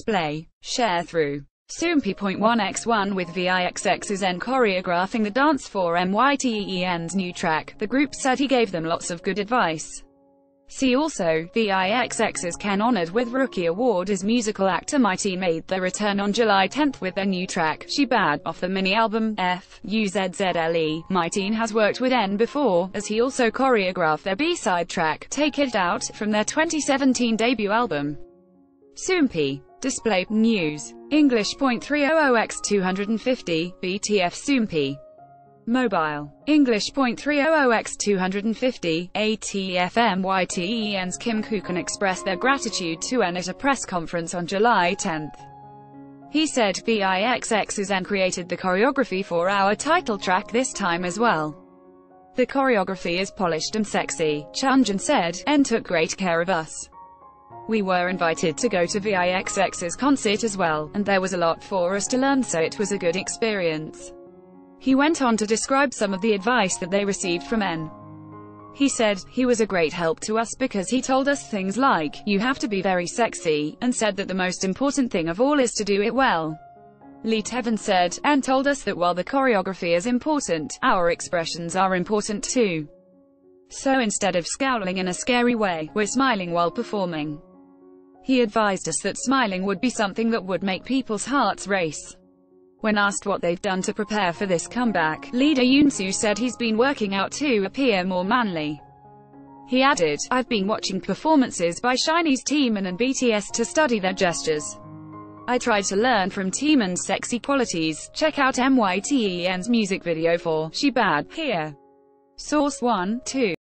display. Sharethrough. Soompi.1x1 with VIXX and choreographing the dance for MYTEEN's new track. The group said he gave them lots of good advice. See also, VIXX is honored with Rookie Award as musical actor. MYTEEN made their return on July 10 with their new track, She Bad, off the mini-album, F.U.Z.Z.L.E. MYTEEN has worked with N before, as he also choreographed their B-side track, Take It Out, from their 2017 debut album. Soompi. Display. News. English.300x250, BTF Soompi. Mobile. English.300x250, ATF MYTEEN's Kim Kukan expressed their gratitude to N at a press conference on July 10. He said, VIXX is N created the choreography for our title track this time as well. The choreography is polished and sexy. Chunjin said, N took great care of us. We were invited to go to VIXX's concert as well, and there was a lot for us to learn, so it was a good experience. He went on to describe some of the advice that they received from N. He said, he was a great help to us because he told us things like, you have to be very sexy, and said that the most important thing of all is to do it well. Lee Tevin said, N told us that while the choreography is important, our expressions are important too. So instead of scowling in a scary way, we're smiling while performing. He advised us that smiling would be something that would make people's hearts race. When asked what they've done to prepare for this comeback, leader Yoonsu said he's been working out to appear more manly. He added, I've been watching performances by SHINee's Teemin and BTS to study their gestures. I tried to learn from Teemin's sexy qualities. Check out MYTEEN's music video for She Bad here. Source 1, 2.